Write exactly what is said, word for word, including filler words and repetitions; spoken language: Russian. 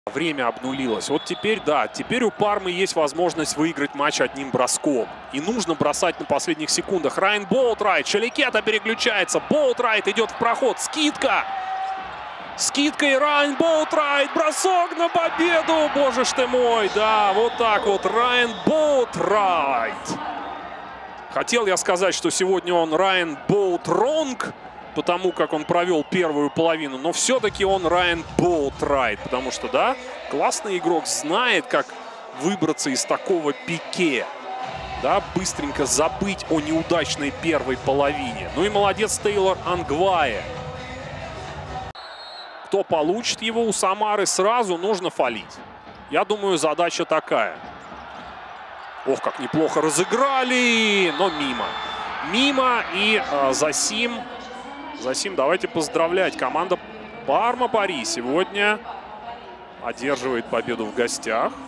Время обнулилось. Вот теперь, да, теперь у Пармы есть возможность выиграть матч одним броском. И нужно бросать на последних секундах. Райан Боутрайт, Шаликета переключается. Боутрайт идет в проход. Скидка. Скидка и Райан Боутрайт. Бросок на победу. Боже ж ты мой. Да, вот так вот. Райан Боутрайт. Хотел я сказать, что сегодня он Райан Боутронг, потому как он провел первую половину, но все-таки он Райан Боутрайт, потому что, да, классный игрок, знает, как выбраться из такого пике, да, быстренько забыть о неудачной первой половине. Ну и молодец Тейлор Ангвае. Кто получит его у Самары, сразу нужно фалить. Я думаю, задача такая. Ох, как неплохо разыграли, но мимо. Мимо, и э, Засим... Засим, давайте поздравлять. Команда Парма-Пари сегодня одерживает победу в гостях.